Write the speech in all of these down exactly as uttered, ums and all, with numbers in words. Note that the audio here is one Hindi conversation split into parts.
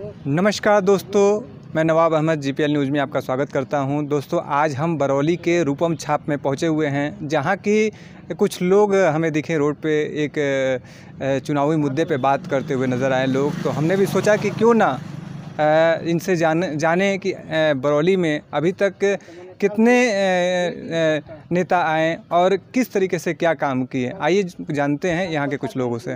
नमस्कार दोस्तों, मैं नवाब अहमद जीपीएल न्यूज़ में आपका स्वागत करता हूं। दोस्तों, आज हम बरौली के रूपम छाप में पहुंचे हुए हैं, जहां की कुछ लोग हमें दिखे रोड पे एक चुनावी मुद्दे पे बात करते हुए नज़र आए लोग। तो हमने भी सोचा कि क्यों ना इनसे जान जाने कि बरौली में अभी तक कितने नेता आए और किस तरीके से क्या काम किए। आइए जानते हैं यहाँ के कुछ लोगों से।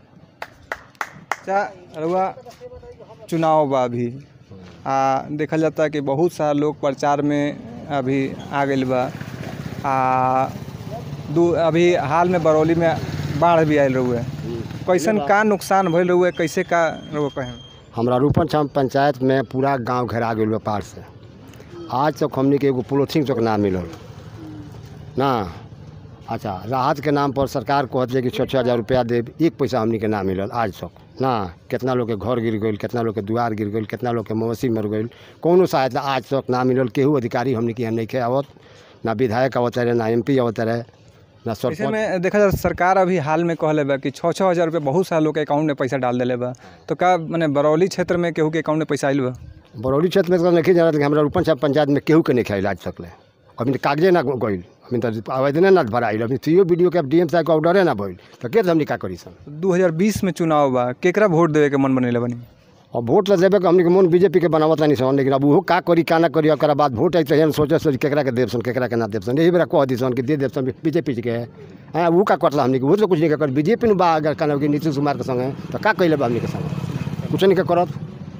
क्या रुआ चुनाव बा अभी आ, देखा जाता है कि बहुत सारा लोग प्रचार में अभी आ गए बा। आ, दू अभी हाल में बरौली में बाढ़ भी आयल रहुए, कैसन का नुकसान भइल रहुए, कैसे का रहुए कहें? हमरा रूपम छाप पंचायत में पूरा गांव घेरा गया व्यापार से। आज तक हमने के एगो पोलोथिन तक ना मिलल ना। अच्छा, राहत के नाम पर सरकार कहते है कि छः छः हज़ार रुपया दे, एक पैसा हमने के ना मिलल आज तक ना। कितना लोग के घर गिर गई, कितना लोग के दुआर गिर गई, कितना लोग के मवेशी मर गई, कोनो सहायता आज तक ना मिलल। केहू अधिकारी हमने के यहाँ नहीं खे आवत, ना विधायक आवत रहे, ना एम पी आवत रहे, ना सरपंच। में देखा जाए सरकार अभी हाल में कहले बा कि छः छः हज़ार रुपये बहुत सारा लोग के अकाउंट में पैसा डाल दिले बा। तो का मैंने बरौली क्षेत्र में केहू के अकाउंट में पैसा आयल बा? बरौली क्षेत्र में तो नहीं जाना कि हमारा रूपम छाप पंचायत में केहू के नहीं खाई आज तक ले। अभी कागजे ना गई, अभी तो आवेदन ना भराइल, अभी सीओ वीडियो के डी एम साहब के ऑर्डर ना भइल, तो के हमने का करी सन। दो हज़ार बीस में चुनाव बा, केकरा वोट देवे के मन बनेले बनी? और वोट तो देवे के हमने के मन बीजेपी के बनावत नहीं सन, लेकिन अब वो का करी का ना करी। ओकरा बाद वोट आई तो सोचे सोच केकरा के देव सन, केकरा के ना देव सन। यही बेरा कह दी सन कि दे देव सन बीजेपी के है। हाँ, वो का करला हमने वो तो कुछ नहीं कर। बीजेपी में बा अगर कहना कि नीतीश कुमार के संग तो का कैले बा हमने के संग, कुछ नहीं के करत।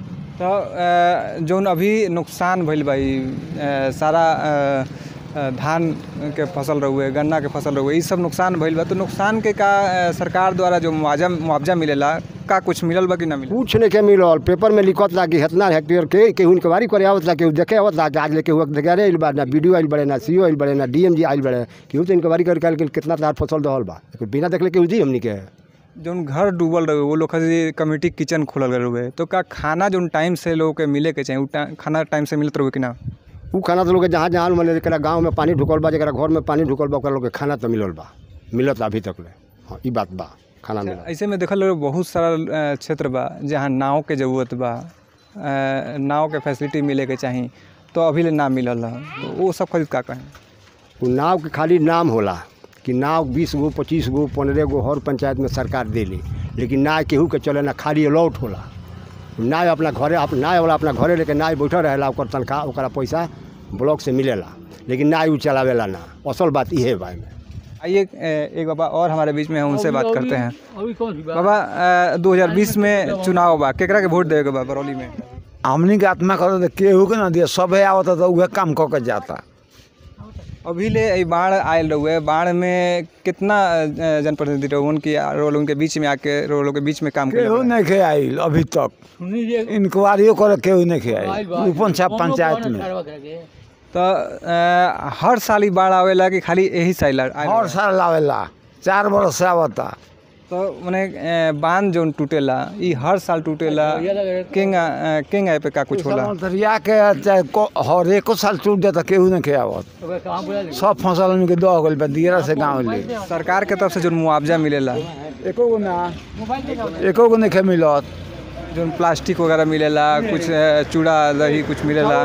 तो जौन अभी नुकसान भइल भाई, सारा धान के फसल रहुए, गन्ना के फसल रहुए, ये सब नुकसान भइल बा। तो नुकसान के का सरकार द्वारा जो मुआवजा मुआवजा मिलेला, का कुछ मिलल बा कि ना मिलल? कुछ नहीं के मिलल। पेपर में लिखत ला कि इतना हेक्टेयर के केहू इंक्वायरी करे आवत ला, केहू देखे आवत ला, आज ले केहू देखे आइल बा, ना वीडियो आइल बड़े, ना सीओ आइल बड़े, ना डीएमजी आइल बड़े। केहू तो इंक्वायरी करके कितना तार फसल दहल बा, बिना देखले केहू दी हमनी के। जौन घर डूबल रहे वो लोग खातिर कम्युनिटी किचन खोलल रहे, तो का खाना जौन टाइम से लोग के मिले के चाहिए, उ खाना टाइम से मिलत रहे कि ना? वो खाना तो लोग जहाँ जहाँ मतलब जरा गाँव में पानी ढुकल बा, जरा घर में पानी ढुकल बा, ओकरा लोग के खाना तो मिलल बा, मिलत अभी तक ले। हाँ, ये बात बा, खाना मिला। ऐसे में देखल रहे बहुत सारा क्षेत्र बा जहाँ नाव के ज़रूरत बा, नाव के फैसिलिटी मिले के चाहिए, तो अभी ले ना मिलल है। तो वो सब खरीद का कहें? वो नाव के खाली नाम होला कि नाव बीस गो पच्चीस गो पंद्रह गो हर पंचायत में सरकार देली, लेकिन ना केहू के चले ना, खाली अलॉट होला। नाव अपना घरे नाव वाला अपना घरे लेके नाव बैठल रहेला, ओकर तनख्वाह ओकरा पैसा ब्लॉक से मिलेला, लेकिन नाव चलावेला ना। असल बात ये है भाई में। आइए एक बाबा और हमारे बीच में है, उनसे बात करते हैं। बाबा, दो हज़ार बीस में चुनाव बा, केकरा के वोट देवे के बा बरौली में? हमनी के आत्मा कर केहू के ना दिया, सब आवता तो वह काम कऽ के जाता। अभी ले बाढ़ आयल रहुए, बाढ़ में कितना जनप्रतिनिधि रहे उनकी रोल उनके बीच में आके रोलों के बीच में काम केहू नहीं खे आइल अभी तक, इंक्वायरियो करे केहू नहीं खे आइल रूपम छाप पंचायत में। तो आ, हर साल ही बाढ़ आवेला कि खाली यही साल? हर साल आवेला, चार बरस से आवता। तो मैंने बांध जो टूटेला ये हर साल टूटेला, किंग किंग पे का कुछ होला? दरिया के हर एको साल टूट जाता, केहू नहीं खे आवत। सब फसल उनके दह गइल बा दियरा से गाँव ले। सरकार के तरफ से जो मुआवजा मिलेला एको गो ना, एको गो नहीं खे मिलत। जो प्लास्टिक वगैरह मिलेला, कुछ चूड़ा दही कुछ मिलेला,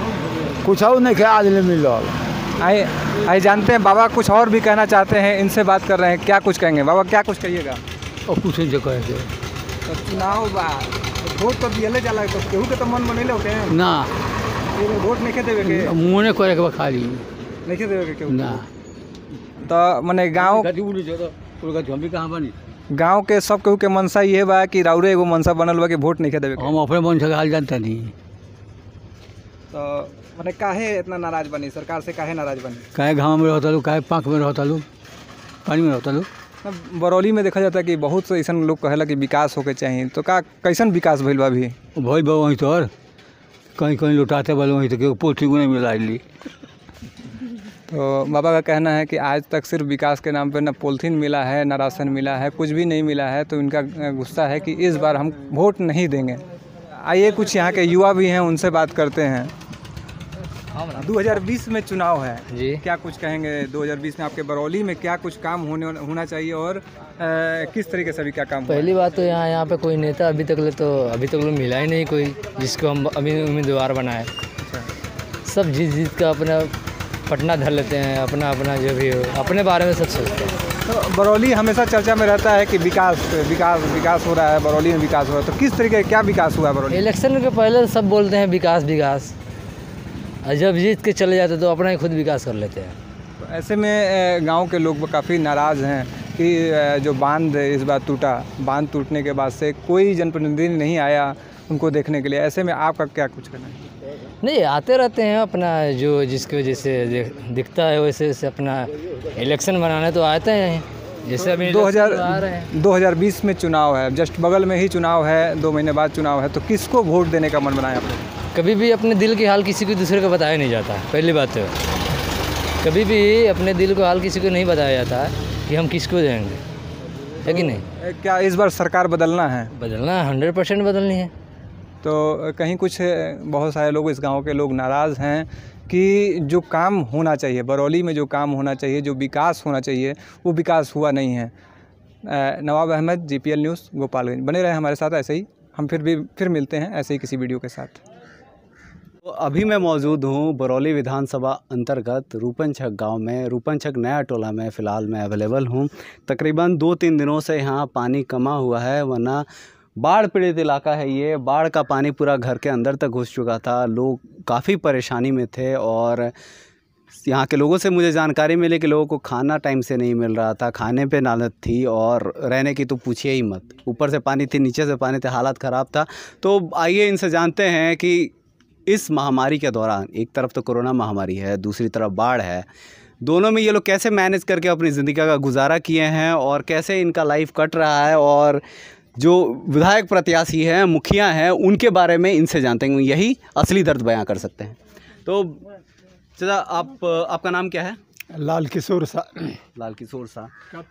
कुछ और नहीं खे आज ले मिलल। आइए आइए जानते हैं बाबा कुछ और भी कहना चाहते हैं, इनसे बात कर रहे हैं। क्या कुछ कहेंगे बाबा, क्या कुछ कहिएगा? और कुछ नहीं कहेंगे। तो चुनाव बा, वोट तो दिए जाला, तो केहू के तो मन बनैले होते हैं ना, वोट नहीं खे देवे के, मुँह नहीं करे के खाली नहीं खे देवे के केहू ना। तो मने गाँव गाँव के सब केहू के मनसा ये बा कि राउरे एगो मनसा बनल बा कि वोट नहीं खे देवे के। हम अपने मन से हाल जानते नहीं। तो मैंने काहे इतना नाराज बनी, सरकार से काहे नाराज बनी? काहे गाँव में रहता लोग, काहे पाँख में रहता लोग, पानी में रहता लोग। बरौली में देखा जाता है कि बहुत से ऐसा लोग कहेला कि विकास होके चाहिए, तो का कैसन विकास भइल बा अभी? भइल बा वहीं तो कहीं कहीं लुटाते वाले वहीं तो पोथी नहीं मिला। तो बाबा का कहना है कि आज तक सिर्फ विकास के नाम पे ना पॉलिथीन मिला है, ना राशन मिला है, कुछ भी नहीं मिला है। तो इनका गुस्सा है कि इस बार हम वोट नहीं देंगे। आइए कुछ यहाँ के युवा भी हैं, उनसे बात करते हैं। दो हज़ार बीस में चुनाव है जी। क्या कुछ कहेंगे दो हज़ार बीस में आपके बरौली में क्या कुछ काम होने होना चाहिए और आ, किस तरीके से अभी क्या काम हुआ है? पहली बात तो यहाँ यहाँ पे कोई नेता अभी तक ले तो अभी तक ले मिला ही नहीं कोई जिसको हम अभी उम्मीदवार बनाए। सब जीत जीत का अपना पटना धर लेते हैं, अपना अपना जो भी हो अपने बारे में सब सोचते हैं। तो बरौली हमेशा चर्चा में रहता है कि विकास विकास विकास हो रहा है, बरौली में विकास हो रहा है, तो किस तरीके क्या विकास हुआ है बरौली? इलेक्शन के पहले सब बोलते हैं विकास विकास, और जब जीत के चले जाते तो अपना ही खुद विकास कर लेते हैं। तो ऐसे में गांव के लोग काफ़ी नाराज़ हैं कि जो बांध इस बार टूटा, बांध टूटने के बाद से कोई जनप्रतिनिधि नहीं आया उनको देखने के लिए, ऐसे में आपका क्या कुछ करना है? नहीं, आते रहते हैं अपना जो जिसको जैसे दिखता है वैसे वैसे अपना इलेक्शन बनाने तो आते हैं। जैसे अभी दो हज़ार आ रहे हैं दो हज़ार बीस में चुनाव है, जस्ट बगल में ही चुनाव है, दो महीने बाद चुनाव है, तो किसको वोट देने का मन बनाया आपने? कभी भी अपने दिल की हाल किसी को दूसरे को बताया नहीं जाता है। पहली बात तो कभी भी अपने दिल को हाल किसी को नहीं बताया जाता है कि हम किसको देंगे, है कि नहीं? क्या इस बार सरकार बदलना है? बदलना हंड्रेड परसेंट बदलनी है। तो कहीं कुछ बहुत सारे लोग, इस गांव के लोग नाराज़ हैं कि जो काम होना चाहिए बरौली में, जो काम होना चाहिए, जो विकास होना चाहिए, वो विकास हुआ नहीं है। Nawab Ahmad, GPL news, Gopalganj. बने रहे हमारे साथ ऐसे ही, हम फिर भी फिर मिलते हैं ऐसे ही किसी वीडियो के साथ। तो अभी मैं मौजूद हूँ बरौली विधानसभा अंतर्गत रूपनछक गांव में। रूपनछक नया टोला में फ़िलहाल मैं अवेलेबल हूँ। तकरीबन दो तीन दिनों से यहाँ पानी कमा हुआ है, वरना बाढ़ पीड़ित इलाका है ये। बाढ़ का पानी पूरा घर के अंदर तक घुस चुका था, लोग काफ़ी परेशानी में थे और यहाँ के लोगों से मुझे जानकारी मिली कि लोगों को खाना टाइम से नहीं मिल रहा था, खाने पे नालत थी और रहने की तो पूछिए ही मत। ऊपर से पानी थी, नीचे से पानी था, हालत ख़राब था। तो आइए इनसे जानते हैं कि इस महामारी के दौरान, एक तरफ तो कोरोना महामारी है, दूसरी तरफ बाढ़ है, दोनों में ये लोग कैसे मैनेज करके अपनी ज़िंदगी का गुजारा किए हैं और कैसे इनका लाइफ कट रहा है, और जो विधायक प्रत्याशी हैं, मुखिया हैं, उनके बारे में इनसे जानते हैं, यही असली दर्द बयां कर सकते हैं। तो चाचा, आप आपका नाम क्या है? लाल किशोर सा। लाल किशोर सा।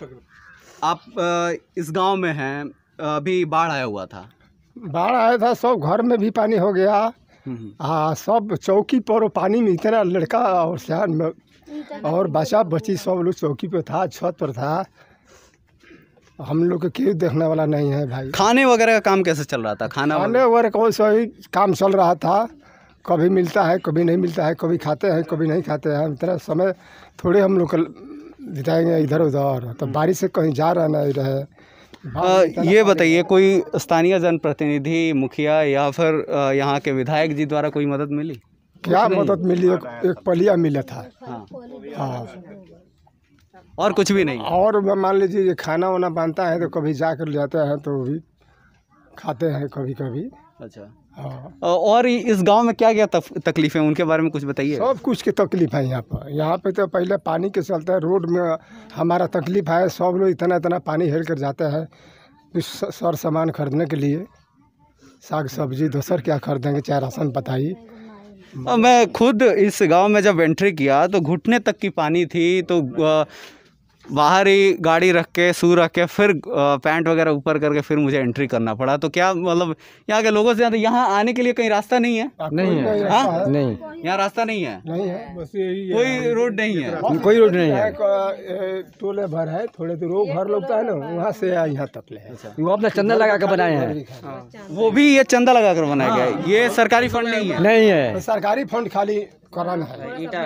आप इस गांव में हैं, अभी बाढ़ आया हुआ था? बाढ़ आया था, सब घर में भी पानी हो गया। हाँ, सब चौकी पर पानी में, इतना लड़का और सियान में और बच्चा बच्ची सब लोग चौकी पे था, छत पर था। हम लोग को क्यों देखने वाला नहीं है भाई। खाने वगैरह का काम कैसे चल रहा था? खाना खाने वगैरह कौन सा ही काम चल रहा था, कभी मिलता है कभी नहीं मिलता है, कभी खाते हैं कभी नहीं खाते हैं। इतना समय थोड़े हम लोग बिताएंगे इधर उधर, तो बारिश से कहीं जा रहा नहीं रहे। आ, ये बताइए, कोई स्थानीय जनप्रतिनिधि, मुखिया या फिर यहाँ के विधायक जी द्वारा कोई मदद मिली? क्या मदद मिली? एक, एक पलिया मिला था। हाँ। हाँ, और कुछ भी नहीं? और मान लीजिए खाना वाना बनता है तो कभी जाकर जाते हैं तो भी खाते हैं कभी कभी। अच्छा। हाँ। और इस गांव में क्या क्या तकलीफ़ें, उनके बारे में कुछ बताइए। सब कुछ की तकलीफ है यहाँ पर। यहाँ पे तो पहले पानी के चलते है, रोड में हमारा तकलीफ है। सब लोग इतना इतना पानी हेल कर जाते हैं सर सामान खरीदने के लिए, साग सब्जी, दूसर क्या खरीदेंगे, चाहे राशन बताइए। मैं खुद इस गांव में जब एंट्री किया तो घुटने तक की पानी थी, तो बाहर ही गाड़ी रख के, शू रख के, फिर पैंट वगैरह ऊपर करके फिर मुझे एंट्री करना पड़ा। तो क्या मतलब यहाँ के लोगों से यहाँ आने के लिए कहीं रास्ता नहीं है? नहीं है। हाँ? नहीं, यहाँ रास्ता नहीं है? नहीं है, बस कोई रोड नहीं है? कोई रोड नहीं है। टोले भर है, थोड़े दूर वो घर लगता है ना, वहाँ से यहाँ तक ले है। वो अपना चंदा लगा कर बनाए हैं। वो भी ये चंदा लगा कर बनाया गया है? ये सरकारी फंड नहीं है? नहीं है, सरकारी फंड खाली कराना है।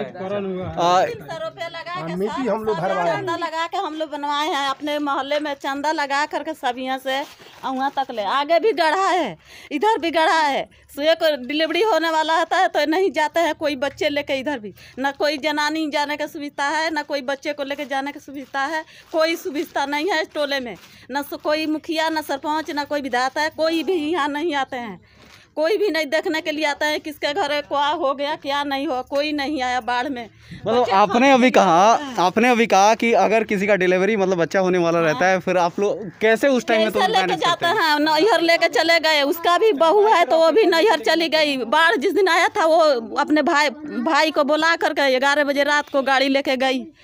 मिट्टी हम लोग भरवाए, चंदा लगा के हम लोग बनवाए हैं अपने मोहल्ले में। चंदा लगा करके सब यहाँ से वहाँ तक ले, आगे भी गढ़ा है, इधर भी गढ़ा है। सुबह को डिलीवरी होने वाला होता है तो नहीं जाते हैं कोई बच्चे लेके, इधर भी ना कोई जनानी जाने का सुविधा है, ना कोई बच्चे को लेके जाने का सुविधा है। कोई सुविधा नहीं है इस टोले में, ना कोई मुखिया, ना सरपंच, ना कोई विधायक है, कोई भी यहाँ नहीं आते हैं। कोई भी नहीं देखने के लिए आता है किसके घर क्या हो गया क्या नहीं हो, कोई नहीं आया बाढ़ में। मतलब आपने अभी कहा आपने अभी कहा कि अगर किसी का डिलीवरी मतलब बच्चा होने वाला रहता है, फिर आप लोग कैसे उस टाइम में तो लेके जाते हैं? नैहर लेके चले गए, उसका भी बहू है तो वो भी नैहर चली गई। बाढ़ जिस दिन आया था वो अपने भाई भाई को बुला करके ग्यारह बजे रात को गाड़ी लेके गई,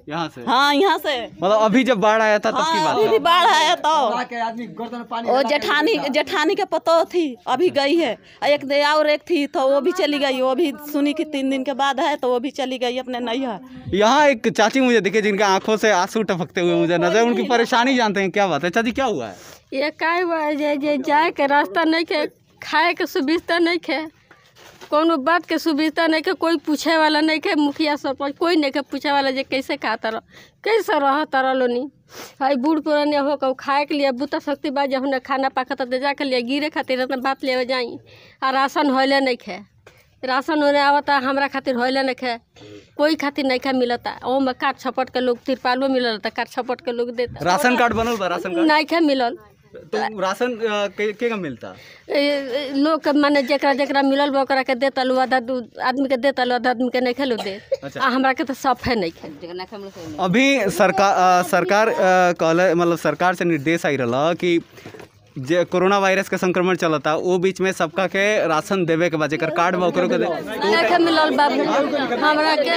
यहाँ से? हाँ, यहाँ से। मतलब अभी जब बाढ़ आया था तब की हाँ, बात अभी भी है? बाढ़ आया तो वो जेठानी जेठानी के पतो थी, अभी गई है। एक दे और एक थी तो वो भी चली गई। वो भी सुनी कि तीन दिन के बाद है तो वो भी चली गई अपने नैहर। यहाँ एक चाची मुझे दिखे जिनके आंखों से आंसू टपकते हुए मुझे नजर, उनकी परेशानी जानते हैं, क्या बात है चाची, क्या हुआ है? ये का हुआ है जे, जे जाए के रास्ता नहीं के, खाए के सुविधा नहीं के, कोनो बात के सुविधा नहीं के, कोई पूछे वाला नहीं के, मुखिया सरपंच कोई नहीं के पूछे वाला जे कैसे खाता रह कैसे रह तारा लोनी। हाई बूढ़ पुराने हो के खाए के लिए बुता शक्ति बा जब हमने खाना पाकता दे जा के लिए गिरे खातिर इतना बात ले जाई। आ राशन होले नहीं खे, राशन होने आवता हमरा खातिर होले नहीं खे, कोई खातिर नहीं खा मिलता। ओ में काट छपट के लोग तिरपालो मिलल था, काट छपट के लोग देता। राशन कार्ड बनल बा? राशन कार्ड नहीं खा मिलल तो राशन अ, के, के का मिलता? ए, लोग के माने जकरा जकरा मिलल बा ओकरा के देता लो, आधा आदमी के देता लो, आधा आदमी के नहीं खेलो दे। अच्छा। आ हमरा के तो सब है नहीं खे। अभी सरकार अ, सरकार अ, कहले मतलब सरकार से निर्देश आई रहा कि जे कोरोना वायरस के संक्रमण चलता वो बीच में सबका के राशन देवे के बाद जेकर कार्ड बा ओकरो के दे। नहीं खे मिलल बाबू हमरा के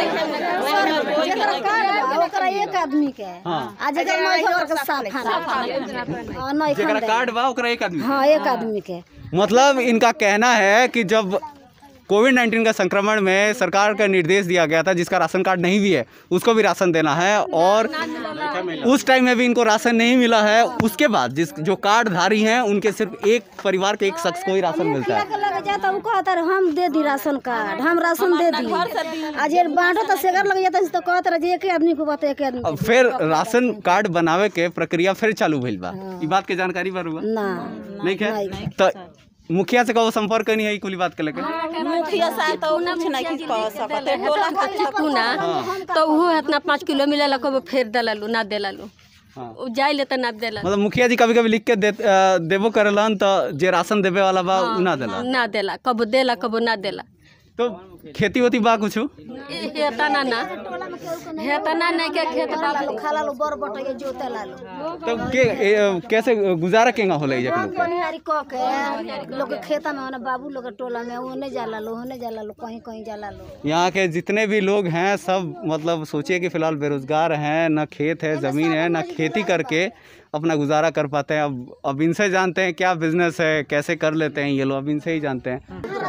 ओकरा एक आदमी के आ जकर नहीं ओकर के साफ खाना नहीं जेकर कार्ड बा ओकरा एक आदमी। हाँ, एक आदमी के। मतलब इनका कहना है कि जब कोविड नाइन्टीन का संक्रमण में सरकार का निर्देश दिया गया था जिसका राशन कार्ड नहीं भी है उसको भी राशन देना है, और उस टाइम में भी इनको राशन नहीं मिला है। उसके बाद जिस जो कार्ड धारी हैं उनके सिर्फ एक परिवार के एक शख्स को ही राशन मिलता है। लग जाता वो कहता हम दे दी राशन कार्ड, हम राशन दे दी। आज ये बांटो तो सेगर लग जाता तो कहता रहे एक आदमी को बता एक आदमी। फिर राशन कार्ड बनावे के प्रक्रिया फिर चालू भइल बा। ई बात के जानकारी बा रुआ ना नहीं है तो मुखिया से कहो संपर्क नहीं है कुली बात के लेके? मुखिया साहब तो कुछ नहीं कह सकते, टोला खातिर ना तो वो इतना पाँच किलो मिलेला को फेर दलालू ना देलालू उ जाई ले त ना देला। मतलब मुखिया जी कभी कभी लिख के दे, अ, देबो करलन तो जे राशन देवे वाला बा उ ना देला ना देला, कबो देला कबो ना देला। तो खेती होती बा कुछ हेता ना ना हेता ना नहीं के खेत बाबू खाला लो बर बटैया जोते लालो तो के ए, कैसे गुजारा केंगा होला इजा के? बनिहारी क के लोग के खेता में ओने बाबू लोग के टोला में ओने जाला लो ओने जाला लो कहीं कहीं जाला लो। यहाँ के जितने भी लोग हैं सब मतलब सोचिए कि फिलहाल बेरोजगार हैं, ना खेत है ज़मीन है, ना खेती करके अपना गुजारा कर पाते हैं। अब अब इनसे जानते हैं क्या बिजनेस है, कैसे कर लेते हैं ये लोग, अब इनसे ही जानते हैं।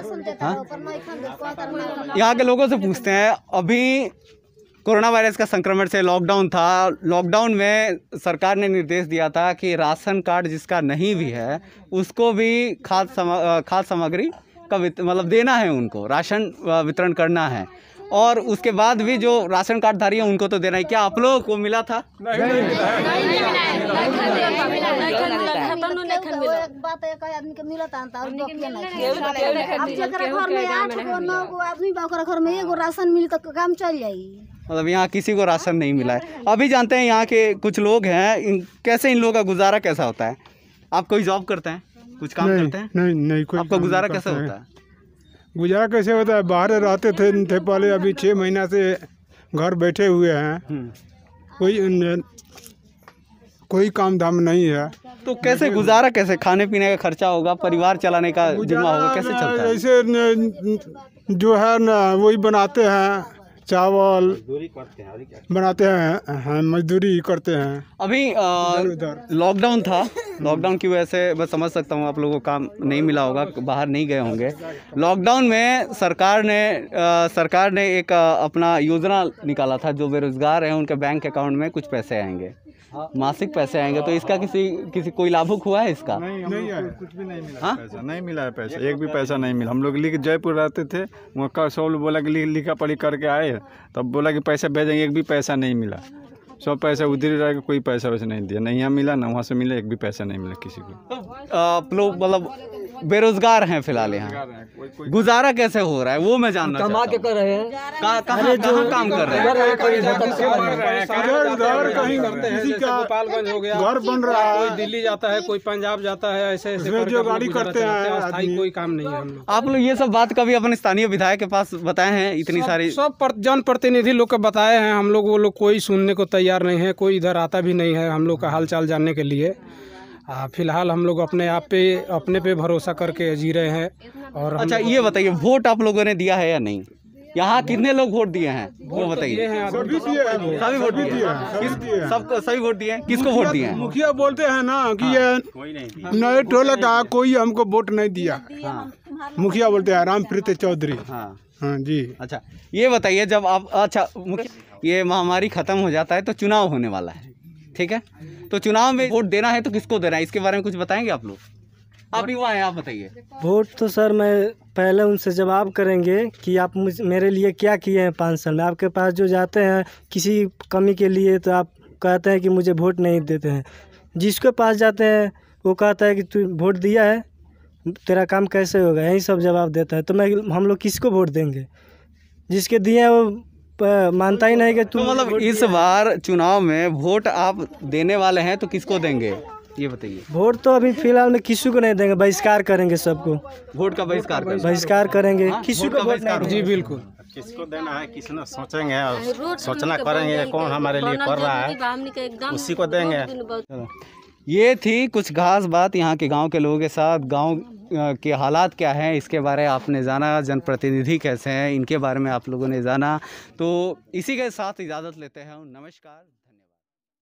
यहाँ के लोगों से पूछते हैं। अभी कोरोना वायरस का संक्रमण से लॉकडाउन था, लॉकडाउन में सरकार ने निर्देश दिया था कि राशन कार्ड जिसका नहीं भी है उसको भी खाद्य समा खाद्य सामग्री का मतलब देना है, उनको राशन वितरण करना है। और उसके बाद भी जो राशन कार्ड धारी है उनको तो देना है। क्या आप लोगों को मिला था? बात एक आदमी के मिलता और बाकी नहीं। अब जकरा घर में आठ गो नौ गो आदमी बा ओकरा घर में एगो राशन मिली तो काम चल जाई। मतलब यहाँ किसी को राशन नहीं मिला है। अभी जानते हैं यहाँ के कुछ लोग हैं, इन कैसे इन लोगों का गुजारा कैसा होता है? आप कोई जॉब करते हैं, कुछ काम नहीं, करते हैं? नहीं नहीं कोई आपका काम गुजारा नहीं कैसे करते हैं। होता है? गुजारा कैसे होता है? बाहर रहते थे थे पहले, अभी छः महीना से घर बैठे हुए हैं। कोई न, कोई काम धाम नहीं है। तो कैसे गुजारा, कैसे खाने पीने का खर्चा होगा, परिवार चलाने का जिम्मा होगा, कैसे चलता है? ऐसे न, जो है ना वही बनाते हैं, चावल बनाते हैं, हाँ, मजदूरी करते हैं। अभी लॉकडाउन था, लॉकडाउन की वजह से मैं समझ सकता हूँ आप लोगों को काम नहीं मिला होगा, बाहर नहीं गए होंगे। लॉकडाउन में सरकार ने आ, सरकार ने एक आ, अपना योजना निकाला था, जो बेरोजगार हैं उनके बैंक अकाउंट में कुछ पैसे आएंगे, मासिक पैसे आएंगे। तो इसका किसी किसी कोई लाभुक हुआ है इसका? नहीं, नहीं है, कुछ भी नहीं मिला। हाँ? पैसा नहीं मिला है, पैसा एक भी पैसा नहीं मिला। हम लोग लिख जयपुर रहते थे, वहाँ का सब लोग बोला कि लिख लिखा पढ़ी करके आए, तब बोला कि पैसा भेजेंगे, एक भी पैसा नहीं मिला। सब पैसा उधर ही रह के कोई पैसा वैसे नहीं दिया, नहीं यहाँ मिला ना वहाँ से मिला, एक भी पैसा नहीं मिला किसी को। आप लोग मतलब बेरोजगार हैं फिलहाल यहाँ, गुजारा कैसे हो रहा है वो मैं जानना चाहता हूँ। कर रहे हैं कहाँ कहाँ कहाँ काम कर रहे हैं? इधर उधर कहीं किसी का गोपालगंज हो गया, घर बन रहा है, कोई दिल्ली जाता है, कोई पंजाब जाता है, ऐसे ऐसे उसमें करके जो हम लोग गाड़ी गुजारा करते चलाते हैं अस्थायी आदमी। कोई काम नहीं है हम लोग। आप लोग ये सब बात कभी अपने स्थानीय विधायक के पास बताए हैं? इतनी सारी सब पर, जन प्रतिनिधि लोग को बताए हैं हम लोग, वो लोग कोई सुनने को तैयार नहीं है, कोई इधर आता भी नहीं है हम लोग का हाल चाल जानने के लिए। आ, फिलहाल हम लोग अपने आप पे अपने पे भरोसा करके जी रहे हैं। और अच्छा ये बताइए, वोट आप लोगों ने दिया है या नहीं? यहाँ कितने लोग वोट दिए हैं वो बताइए। सभी दिए हैं, सभी वोट दिए हैं। किस सबको सभी वोट दिए हैं? किसको वोट दिए हैं? मुखिया बोलते हैं ना कि ये नए टोले का कोई हमको वोट नहीं दिया। मुखिया बोलते हैं रामप्रीत चौधरी। हाँ हाँ जी। अच्छा ये बताइए, जब आप अच्छा मुखिया ये महामारी खत्म हो जाता है तो चुनाव होने वाला है, ठीक है, तो चुनाव में वोट देना है तो किसको देना है, इसके बारे में कुछ बताएंगे आप लोग? आप युवा हैं, आप बताइए। वोट तो सर मैं पहले उनसे जवाब करेंगे कि आप मुझ मेरे लिए क्या किए हैं पाँच साल में। आपके पास जो जाते हैं किसी कमी के लिए तो आप कहते हैं कि मुझे वोट नहीं देते हैं। जिसके पास जाते हैं वो कहता है कि तू वोट दिया है, तेरा काम कैसे होगा, यही सब जवाब देता है। तो मैं हम लोग किसको वोट देंगे? जिसके दिए हैं वो प- मानता ही नहीं कि तू तो मतलब इस बार चुनाव में वोट आप देने वाले हैं तो किसको देंगे ये बताइए। वोट तो अभी फिलहाल में किसी को नहीं देंगे, बहिष्कार करेंगे सबको। वोट का बहिष्कार करेंगे? बहिष्कार करेंगे, हाँ, किसी वोट को का वोट बहिष्कार नहीं जी देंगे। बिल्कुल। किसको देना है किसी ने सोचेंगे और सोचना करेंगे कौन हमारे लिए कर रहा है उसी को देंगे। ये थी कुछ खास बात यहाँ के गांव के लोगों के साथ। गांव अ, के हालात क्या हैं इसके बारे में आपने जाना, जनप्रतिनिधि कैसे हैं इनके बारे में आप लोगों ने जाना। तो इसी के साथ इजाज़त लेते हैं, नमस्कार।